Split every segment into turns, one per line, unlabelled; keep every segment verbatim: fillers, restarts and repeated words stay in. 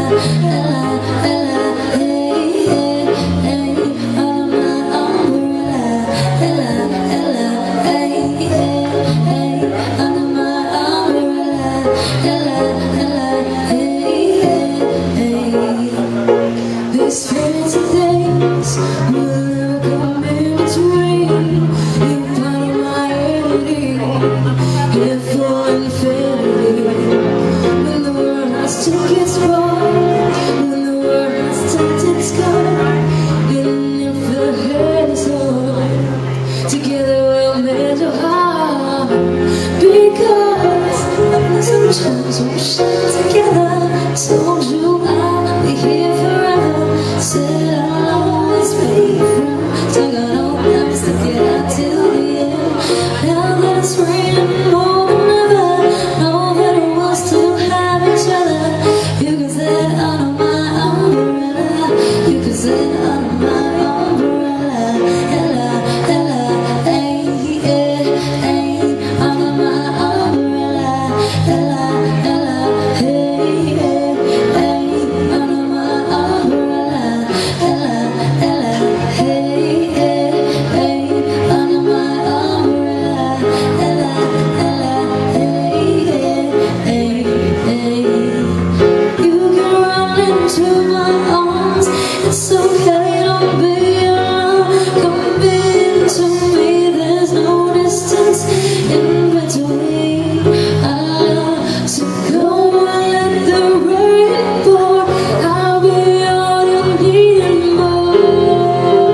These fancy days will never come in between. You're part of my entity, here for infinity. When the world has took its part, when the world has touched its sky, and if the head is hard, together we'll measure high. Because the sunshines will shine together. Told you I'll be here forever. Said I'll always be friend. Took on all plans to get out till the end. Now that it's raining more than ever, know that it was to have each other. You can sit under my umbrella. You can sit under my umbrella. Ella, Ella, ay, yeah, ay, under my umbrella. Ella, Ella, hey, yeah, ay, under my umbrella. Ella, Ella, hey, yeah, ay, under my umbrella. Ella, Ella, hey, yeah, ay, ay. You can run into my arms. It's okay, don't be alone. Come into me, there's no distance in between. Ah, so come and let the rain pour. I'll be all you need and more.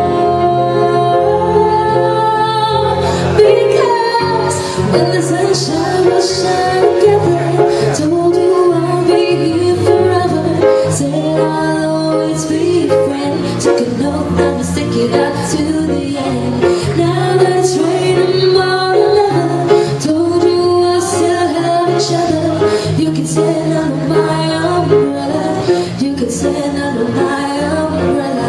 Because when the sunshine will shine together, told you I'll be here forever. Said I'll always be a friend. Took a note, I'm gonna stick it out to the end. Now that it's raining more than ever, told you we'll still have each other. You can stand under my umbrella. You can stand under my umbrella.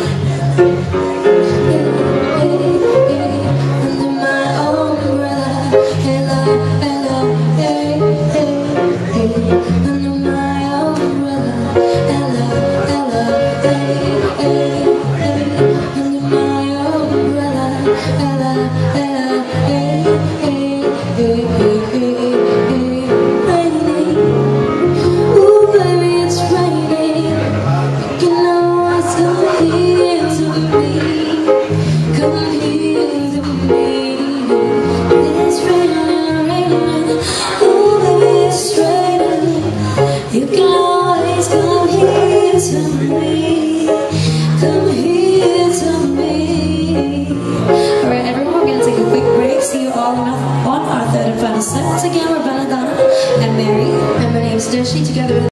Yeah, yeah, yeah, under my umbrella. Hello, hello, hey, hey, hey, under my umbrella. Hello, hello, hey, hey, hey, under my umbrella. Hello, hello, hey, hey, hey, hey, hey, raining. Ooh, baby, it's raining. You know what's come here to me. Come here to me. It's raining, raining. Ooh, baby, it's raining. You can always come here to me. Come here to me. Alright, everyone, we're gonna take a quick break. See you all on our third and final set. Once again, we're Belladonna and Mary, and my name's Dershi, together with